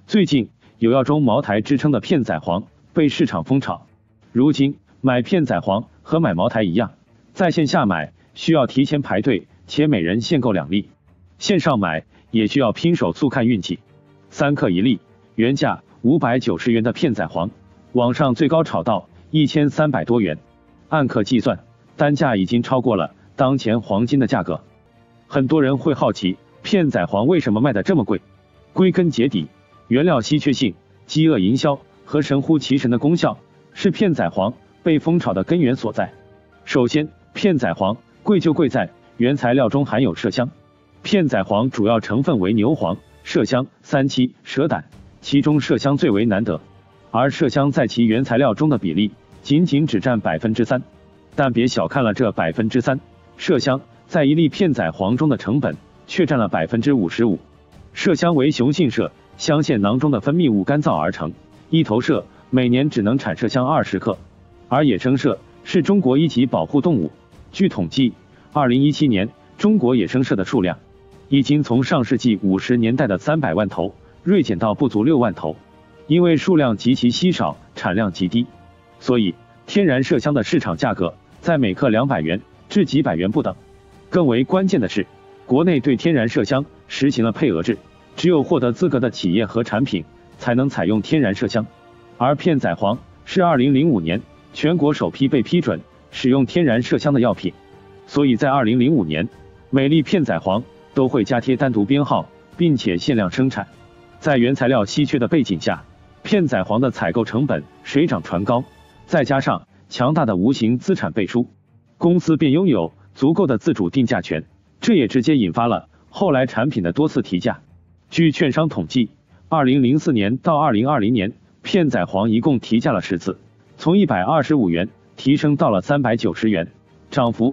最近有药中茅台之称的片仔癀被市场疯炒，如今买片仔癀和买茅台一样，在线下买需要提前排队，且每人限购2粒，线上买也需要拼手速看运气。3克1粒，原价590元的片仔癀，网上最高炒到1300多元，按克计算，单价已经超过了当前黄金的价格。很多人会好奇，片仔癀为什么卖得这么贵？归根结底，原料稀缺性、饥饿营销和神乎其神的功效是片仔癀被疯炒的根源所在。首先，片仔癀贵就贵在原材料中含有麝香。片仔癀主要成分为牛黄、麝香、三七、蛇胆，其中麝香最为难得，而麝香在其原材料中的比例仅只占3%。但别小看了这3%，麝香在1粒片仔癀中的成本却占了55%。麝香为雄性麝香腺囊中的分泌物干燥而成，一头麝每年只能产麝香20克，而野生麝是中国1级保护动物。据统计，2017年中国野生麝的数量已经从上世纪50年代的300万头锐减到不足6万头。因为数量极其稀少，产量极低，所以天然麝香的市场价格在每克200元至几百元不等。更为关键的是，国内对天然麝香实行了配额制，只有获得资格的企业和产品才能采用天然麝香。而片仔癀是2005年全国首批被批准使用天然麝香的药品，所以在2005年，每粒片仔癀都会加贴单独编号，并且限量生产。在原材料稀缺的背景下，片仔癀的采购成本水涨船高，再加上强大的无形资产背书，公司便拥有足够的自主定价权，这也直接引发了后来产品的多次提价。据券商统计，2004年到2020年，片仔癀一共提价了10次，从125元提升到了390元，涨幅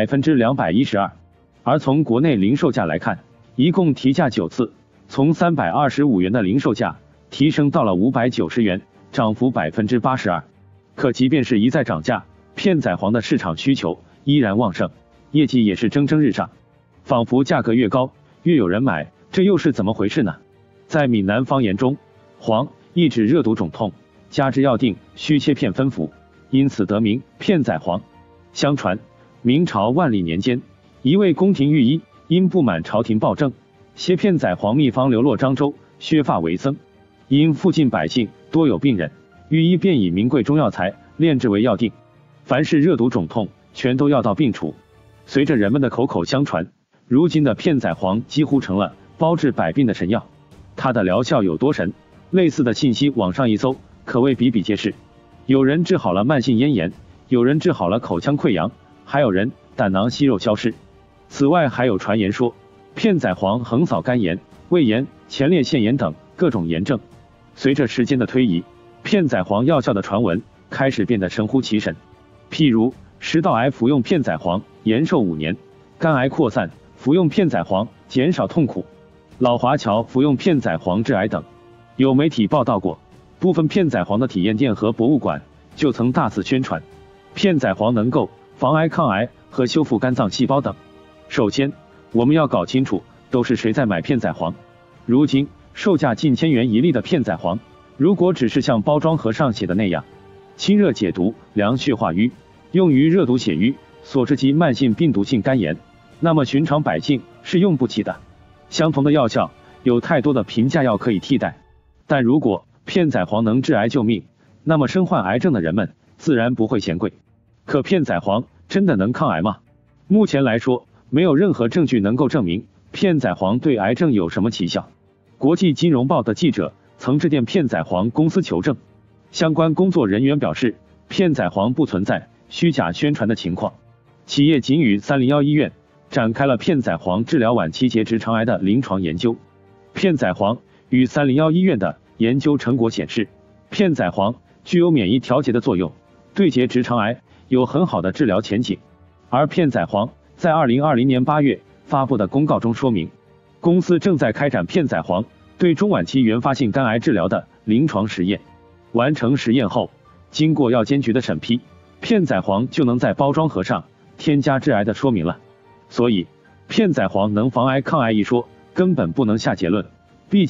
212%。而从国内零售价来看，一共提价9次，从325元的零售价提升到了590元，涨幅82%。可即便是一再涨价，片仔癀的市场需求依然旺盛，业绩也是蒸蒸日上，仿佛价格越高越有人买，这又是怎么回事呢？在闽南方言中，癀意指热毒肿痛，加之药定需切片分服，因此得名片仔癀。相传明朝万历年间，一位宫廷御医因不满朝廷暴政，携片仔癀秘方流落漳州，削发为僧。因附近百姓多有病人，御医便以名贵中药材炼制为药定，凡是热毒肿痛全都药到病除。随着人们的口口相传，如今的片仔癀几乎成了包治百病的神药。它的疗效有多神？类似的信息网上一搜，可谓比比皆是。有人治好了慢性咽炎，有人治好了口腔溃疡，还有人胆囊息肉消失。此外还有传言说，片仔癀横扫肝炎、胃炎、前列腺炎等各种炎症。随着时间的推移，片仔癀药效的传闻开始变得神乎其神。譬如食道癌服用片仔癀延寿5年，肝癌扩散服用片仔癀减少痛苦，老华侨服用片仔癀治癌等。有媒体报道过，部分片仔癀的体验店和博物馆就曾大肆宣传片仔癀能够防癌抗癌和修复肝脏细胞等。首先我们要搞清楚都是谁在买片仔癀。如今售价近1000元1粒的片仔癀，如果只是像包装盒上写的那样清热解毒、凉血化瘀，用于热毒血瘀所致及慢性病毒性肝炎，那么寻常百姓是用不起的。相同的药效，有太多的平价药可以替代，但如果片仔癀能治癌救命，那么身患癌症的人们自然不会嫌贵。可片仔癀真的能抗癌吗？目前来说，没有任何证据能够证明片仔癀对癌症有什么奇效。国际金融报的记者曾致电片仔癀公司求证，相关工作人员表示，片仔癀不存在虚假宣传的情况。企业仅与301医院展开了片仔癀治疗晚期结直肠癌的临床研究。片仔癀与301医院的研究成果显示，片仔癀具有免疫调节的作用，对结直肠癌有很好的治疗前景。而片仔癀在2020年8月发布的公告中说明，公司正在开展片仔癀对中晚期原发性肝癌治疗的临床实验。完成实验后，经过药监局的审批，片仔癀就能在包装盒上添加致癌的说明了。所以片仔癀能防癌抗癌一说根本不能下结论，毕竟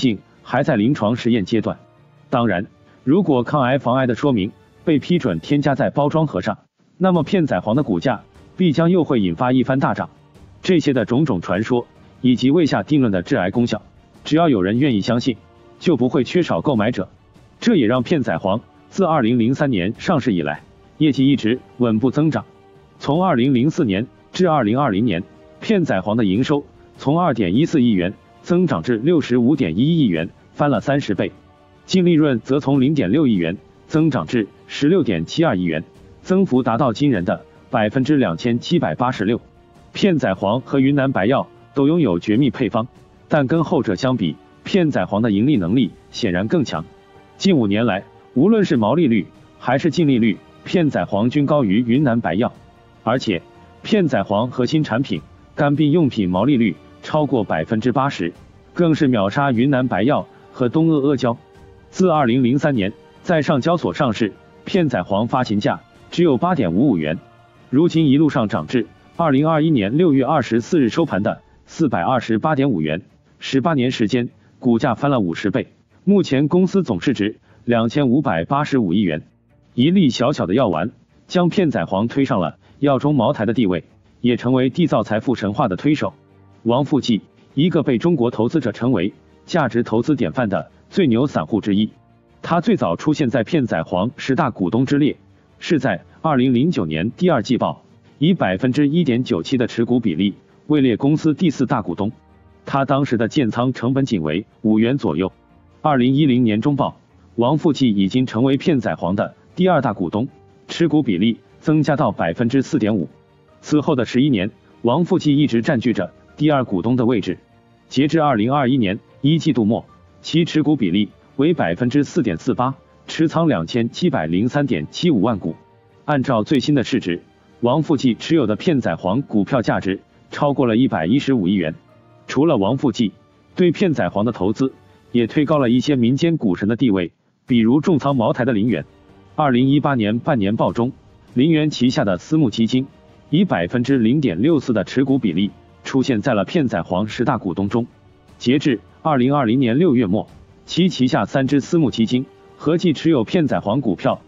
还在临床实验阶段。当然，如果抗癌防癌的说明被批准添加在包装盒上，那么片仔癀的股价必将又会引发一番大涨。这些的种种传说以及未下定论的致癌功效，只要有人愿意相信，就不会缺少购买者。这也让片仔癀自2003年上市以来，业绩一直稳步增长。从2004年至2020年，片仔癀的营收从2.14亿元增长至65.1亿元，翻了30倍；净利润则从0.6亿元增长至16.72亿元，增幅达到惊人的2786%。片仔癀和云南白药都拥有绝密配方，但跟后者相比，片仔癀的盈利能力显然更强。近5年来，无论是毛利率还是净利率，片仔癀均高于云南白药，而且片仔癀核心产品肝病用品毛利率超过80%，更是秒杀云南白药和东阿阿胶。自2003年在上交所上市，片仔癀发行价只有8.55元，如今一路上涨至2021年6月24日收盘的428.5元，18年时间股价翻了50倍。目前公司总市值2585亿元，一粒小小的药丸将片仔癀推上了药中茅台的地位，也成为缔造财富神话的推手。王富骥，一个被中国投资者称为价值投资典范的最牛散户之一，他最早出现在片仔癀10大股东之列，是在2009年第二季报，以1.97%的持股比例位列公司第4大股东。他当时的建仓成本仅为5元左右。2010年中报，王富骥已经成为片仔癀的第2大股东，持股比例增加到4.5%。此后的11年，王富骥一直占据着第2股东的位置。截至2021年1季度末，其持股比例为4.48%，持仓2703.75万股。按照最新的市值，王富骥持有的片仔癀股票价值超过了115亿元。除了王富骥，对片仔癀的投资也推高了一些民间股神的地位，比如重仓茅台的林源。2018年半年报中，林源旗下的私募基金以0.64%的持股比例出现在了片仔癀10大股东中。截至2020年6月末，其旗下3支私募基金合计持有片仔癀股票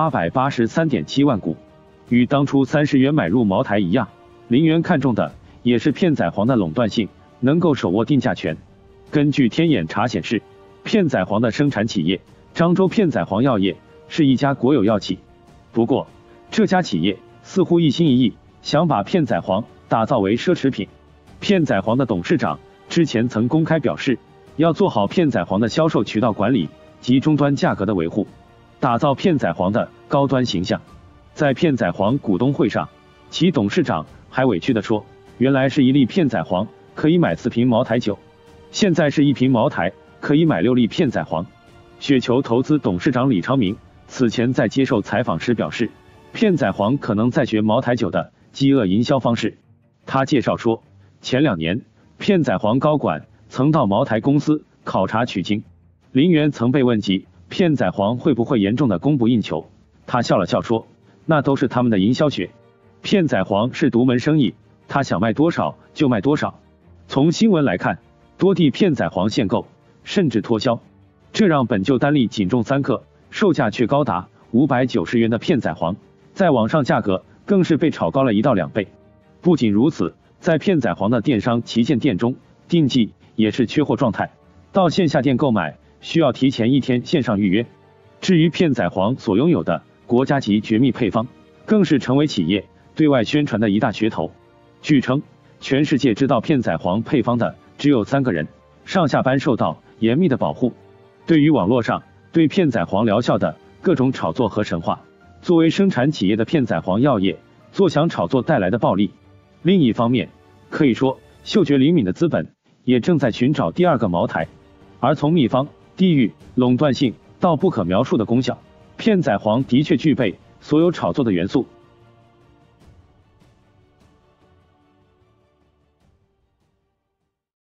883.7万股。与当初30元买入茅台一样，林源看中的也是片仔癀的垄断性，能够手握定价权。根据天眼查显示，片仔癀的生产企业漳州片仔癀药业是一家国有药企。不过，这家企业似乎一心一意想把片仔癀打造为奢侈品。片仔癀的董事长之前曾公开表示，要做好片仔癀的销售渠道管理及终端价格的维护，打造片仔癀的高端形象。在片仔癀股东会上，其董事长还委屈地说，原来是1粒片仔癀可以买4瓶茅台酒，现在是1瓶茅台可以买6粒片仔癀。雪球投资董事长李昌明此前在接受采访时表示，片仔癀可能在学茅台酒的饥饿营销方式。他介绍说，前2年片仔癀高管曾到茅台公司考察取经。林源曾被问及片仔癀会不会严重的供不应求，他笑了笑说，那都是他们的营销学，片仔癀是独门生意，他想卖多少就卖多少。从新闻来看，多地片仔癀限购甚至脱销，这让本就单粒仅重3克，售价却高达590元的片仔癀，在网上价格更是被炒高了1到2倍。不仅如此，在片仔癀的电商旗舰店中，订季也是缺货状态，到线下店购买需要提前1天线上预约。至于片仔癀所拥有的国家级绝密配方，更是成为企业对外宣传的一大噱头。据称，全世界知道片仔癀配方的只有3个人，上下班受到严密的保护。对于网络上对片仔癀疗效的各种炒作和神话，作为生产企业的片仔癀药业坐享炒作带来的暴利。另一方面，可以说嗅觉灵敏的资本也正在寻找第2个茅台。而从秘方、地域、垄断性到不可描述的功效，片仔癀的确具备所有炒作的元素。